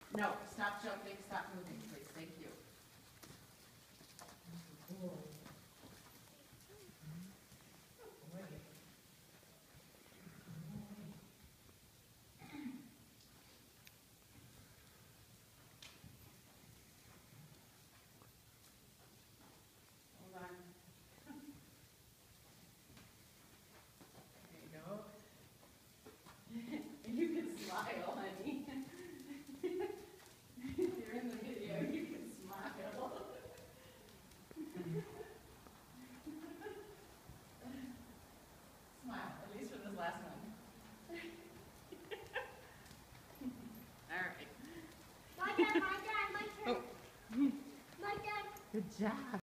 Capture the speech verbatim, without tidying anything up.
No, stop jumping, stop moving, please, thank you. Hold on. There you go. And you can smile, honey. If you're in the video, you can smile. Smile, at least for this last one. All right. My dad, my dad, my turn. Oh. My dad. Good job.